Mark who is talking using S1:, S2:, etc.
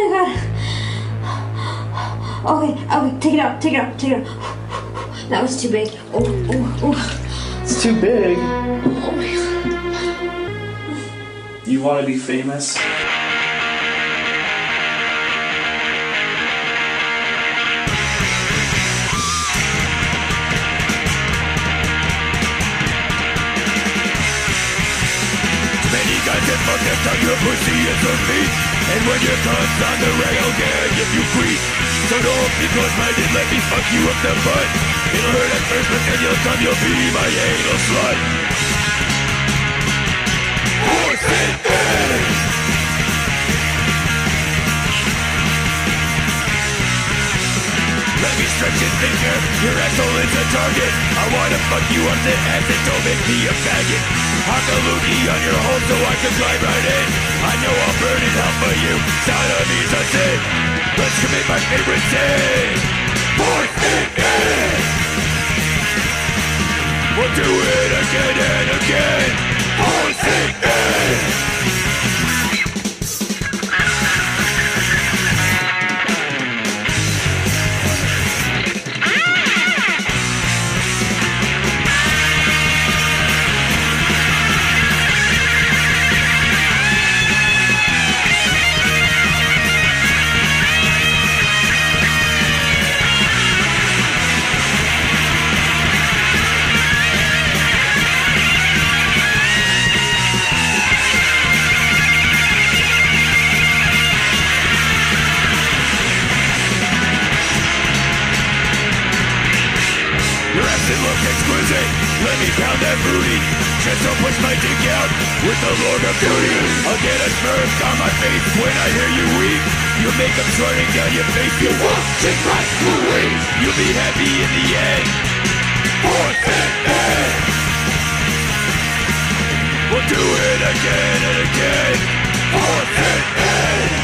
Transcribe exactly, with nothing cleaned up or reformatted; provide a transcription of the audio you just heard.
S1: my god. Okay, okay, take it out, take it out, take it out. That was too big. Oh, oh, oh.
S2: It's too big.
S1: Oh my god.
S2: You want to be famous?
S3: Many guys get fucked up on your pussy and some meat. And when your cunt's on the rail, can give you creep. So don't be close-minded, let me fuck you up the butt. It'll hurt at first, but then you'll come, you'll be my anal slut. Horse and eggs. Let me stretch and finger, your asshole is a target. I wanna fuck you up the ass and don't make me a faggot. Hock a loogie on your hole so I can climb right in. I know I'll burn in hell for you, sodomy's a sin. Let's commit my favorite sin. Force it in. We'll do it again and again. Force it in. Your ass did look exquisite, let me pound that booty. Just don't push my dick out with the Lord of Duty. I'll get a smirk on my face when I hear you weep. Your makeup's running down your face, you watching my movies. You'll be happy in the end. Force it in. We'll do it again and again. Force it in.